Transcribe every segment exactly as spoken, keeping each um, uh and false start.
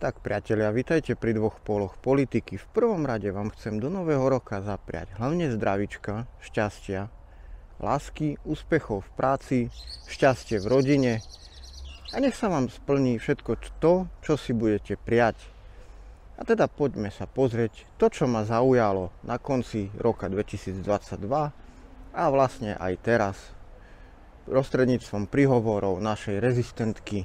Tak priatelia, vitajte pri dvoch póloch politiky. V prvom rade vám chcem do nového roka zapriať hlavne zdravíčka, šťastia, lásky, úspechov v práci, šťastie v rodine a nech sa vám splní všetko to, čo si budete prijať. A teda poďme sa pozrieť to, čo ma zaujalo na konci roka dvetisícdvadsaťdva a vlastne aj teraz prostredníctvom príhovorov našej rezistentky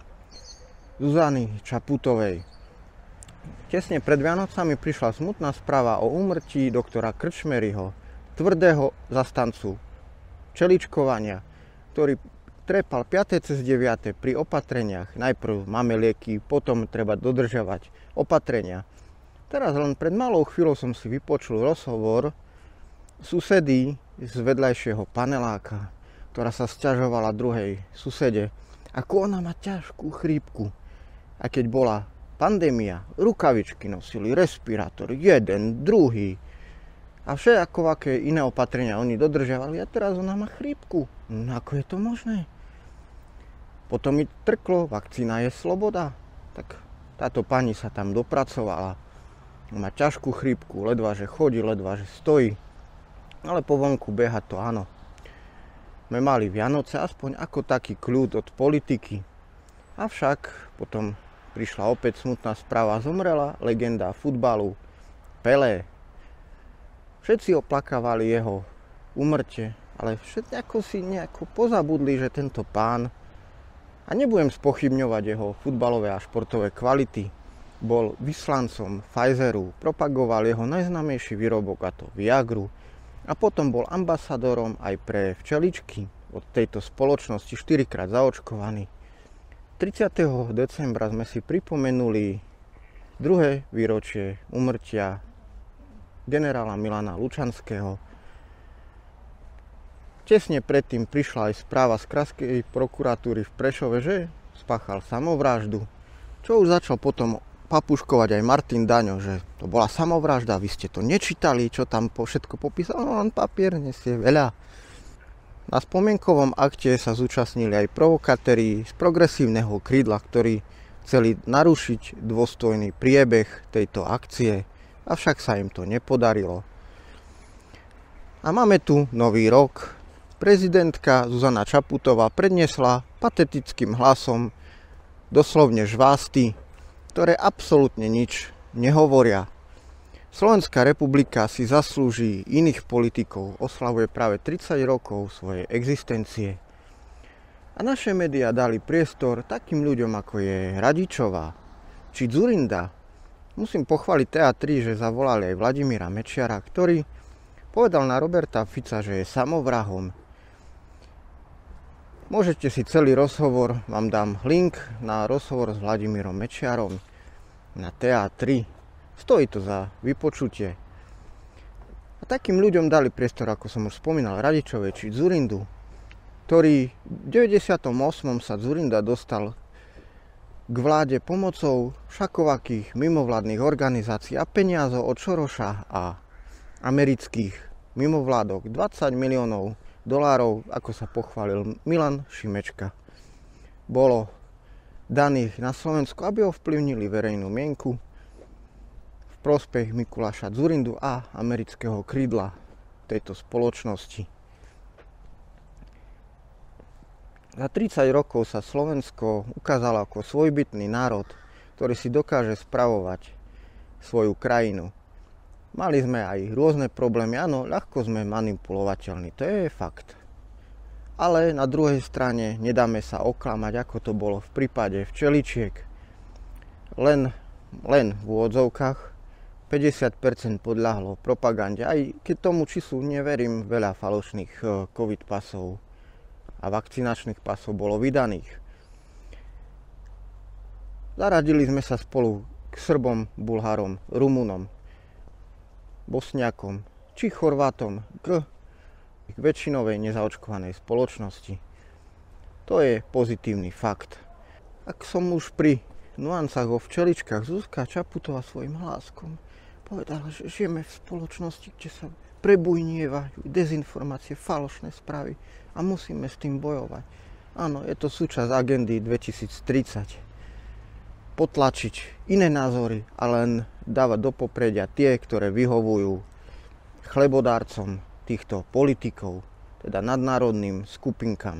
Zuzany Čaputovej. Tesne pred Vianocami prišla smutná správa o úmrtí doktora Krčmeryho, tvrdého zastancu čeličkovania, ktorý trepal piate cez deviate pri opatreniach. Najprv máme lieky, potom treba dodržiavať opatrenia. Teraz len pred malou chvíľou som si vypočul rozhovor susedy z vedľajšieho paneláka, ktorá sa sťažovala druhej susede, ako ona má ťažkú chrípku. A keď bola pandémia, rukavičky nosili, respirátor, jeden, druhý. A všetko, aké iné opatrenia oni dodržiavali. A teraz ona má chrípku. No ako je to možné? Potom mi trklo, vakcína je sloboda. Tak táto pani sa tam dopracovala. Má ťažkú chrípku, ledva že chodí, ledva že stojí. Ale po vonku beha to áno. My mali Vianoce, aspoň ako taký kľud od politiky. Avšak potom prišla opäť smutná správa, zomrela legenda futbalu Pelé. Všetci oplakávali jeho úmrtie, ale všetci ako si nejako pozabudli, že tento pán, a nebudem spochybňovať jeho futbalové a športové kvality, bol vyslancom Pfizeru, propagoval jeho najznámejší výrobok, a to Viagru, a potom bol ambasadorom aj pre včeličky od tejto spoločnosti, štyrikrát zaočkovaný. tridsiateho decembra sme si pripomenuli druhé výročie úmrtia generála Milana Lučanského. Tesne predtým prišla aj správa z krajskej prokuratúry v Prešove, že spáchal samovraždu, čo už začal potom papuškovať aj Martin Daňo, že to bola samovražda, vy ste to nečítali, čo tam po všetko popísal, no len papier nesie veľa. Na spomienkovom akte sa zúčastnili aj provokatéri z progresívneho krídla, ktorí chceli narušiť dôstojný priebeh tejto akcie, avšak sa im to nepodarilo. A máme tu nový rok. Prezidentka Zuzana Čaputová predniesla patetickým hlasom doslovne žvásty, ktoré absolútne nič nehovoria. Slovenská republika si zaslúži iných politikov, oslavuje práve tridsať rokov svojej existencie. A naše médiá dali priestor takým ľuďom, ako je Radičová či Dzurinda. Musím pochváliť té á tri, že zavolali aj Vladimíra Mečiara, ktorý povedal na Roberta Fica, že je samovrahom. Môžete si celý rozhovor, vám dám link na rozhovor s Vladimírom Mečiarom na té á tri. Stojí to za vypočutie. A takým ľuďom dali priestor, ako som už spomínal, Radičovej či Dzurindu, ktorý v deväťdesiatom ôsmom sa Dzurinda dostal k vláde pomocou všakovakých mimovládnych organizácií a peniazov od Šoroša a amerických mimovládok. dvadsať miliónov dolárov, ako sa pochválil Milan Šimečka, bolo daných na Slovensku, aby ovplyvnili verejnú mienku prospech Mikuláša Dzurindu a amerického krídla tejto spoločnosti. Za tridsať rokov sa Slovensko ukázalo ako svojbytný národ, ktorý si dokáže spravovať svoju krajinu. Mali sme aj rôzne problémy, áno, ľahko sme manipulovateľní, to je fakt. Ale na druhej strane nedáme sa oklamať, ako to bolo v prípade včeličiek. Len, len v úvodzovkách päťdesiat percent podľahlo propagande, aj keď tomu číslu neverím, veľa falošných covid pasov a vakcinačných pasov bolo vydaných. Zaradili sme sa spolu k Srbom, Bulharom, Rumunom, Bosniakom či Chorvátom k väčšinovej nezaočkovanej spoločnosti. To je pozitívny fakt. Ak som už pri nuancách o včeličkách, Zuzka Čaputová svojim hláskom povedala, že žijeme v spoločnosti, kde sa prebujnievajú dezinformácie, falošné správy a musíme s tým bojovať. Áno, je to súčasť agendy dvetisíctridsať. potlačiť iné názory a len dávať do popredia tie, ktoré vyhovujú chlebodárcom týchto politikov, teda nadnárodným skupinkám.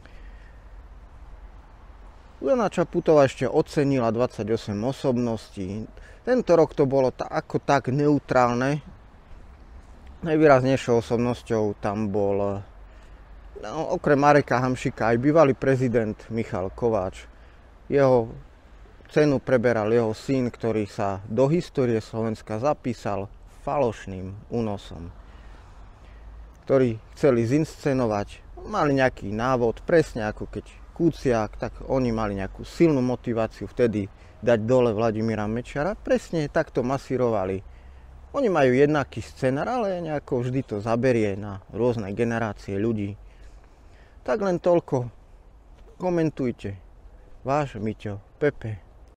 Zuzana Čaputová ešte ocenila dvadsaťosem osobností. Tento rok to bolo ta, ako tak neutrálne. Najvýraznejšou osobnosťou tam bol, no, okrem Mareka Hamšika, aj bývalý prezident Michal Kováč. Jeho cenu preberal jeho syn, ktorý sa do histórie Slovenska zapísal falošným únosom, ktorí chceli zinscenovať, mali nejaký návod, presne ako keď Kuciak, tak oni mali nejakú silnú motiváciu vtedy dať dole Vladimíra Mečiara. Presne takto masírovali. Oni majú jednaký scenár, ale nejako vždy to zaberie na rôzne generácie ľudí. Tak len toľko. Komentujte. Váš Miťo Pepe.